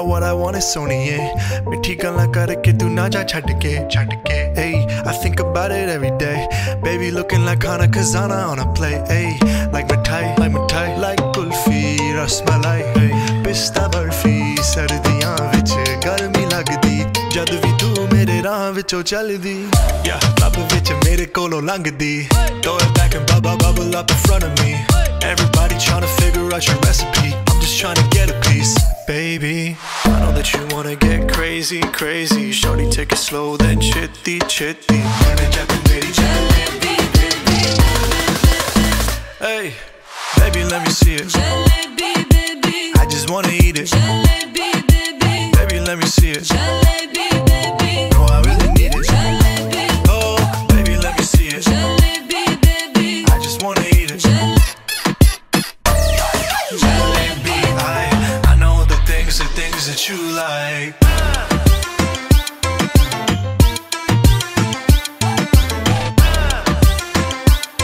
out what I want is सोनिए मिठी गल्लां करके तू ना जा छड़ के Hey, I think about it every day. Baby looking like Hana Kazana on a plate. Hey, like mithai, like kulfi, rasmalai. Hey, pista barfi, sardiyan vich garmi lagdi. Jad vi tu mere raah vichon chaldi. Yeah, lab vich mere kolo langdi. Throw it back and bubble up in front of me. Everybody tryna figure out your recipe. I'm just tryna get a piece. Baby, I know that you wanna get crazy. Shorty, take it slow, then chitty. Hey, baby, let me see it. Jalebi baby, I just wanna eat it. Jalebi baby, Baby, let me see it. Jalebi baby, No, I really need it. Jalebi, Oh, baby, let me see it. Jalebi baby, I just wanna eat it. Jalebi, I know the things that you like.